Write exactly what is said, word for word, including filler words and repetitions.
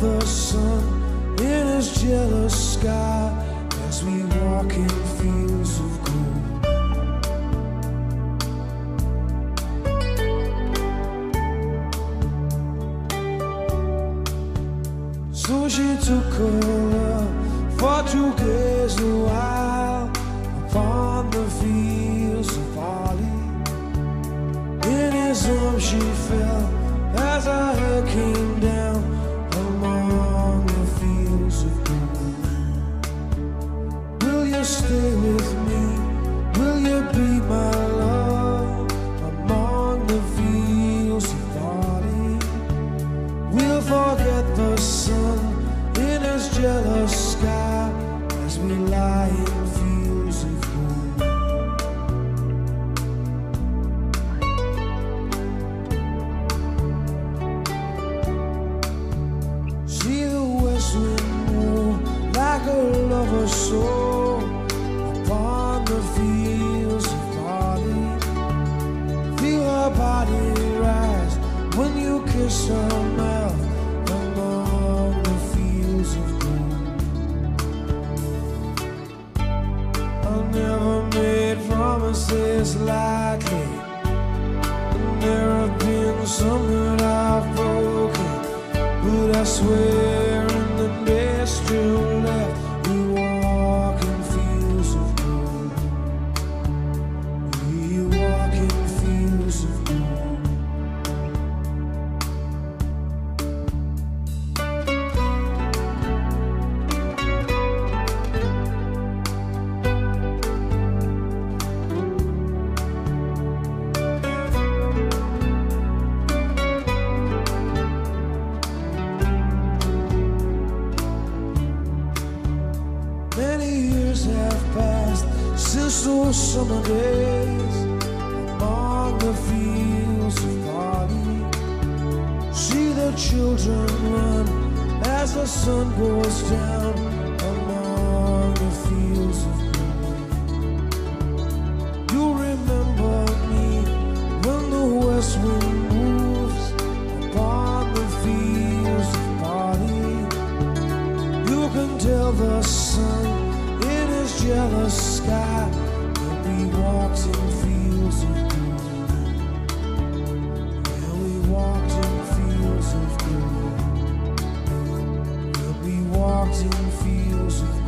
the sun in his jealous sky as we walk in fields of gold. So she took her love for to gaze a while upon the fields of barley. In his arms she fell as her head came down among the fields of gold. Will you stay with me? Will you be my love among the fields of barley? We'll forget the sun in his jealous sky as we lie in fields of gold. See the west wind move like a lover's soul upon the fields of barley. Feel her body rise when you kiss her mouth among the fields of gold. I've never made promises lightly, and there have been some that I've broken, but I swear in the days still left, we walk in fields of gold. We walk in fields of gold. Many years have passed since those summer days among the fields of barley. See the children run as the sun goes down among the fields of gold. You remember me when the west wind moves upon the fields of barley. You can tell the sun in his jealous sky that we walked in fields of gold. Yeah, we walked in fields of gold. Yeah, we walked in fields of gold.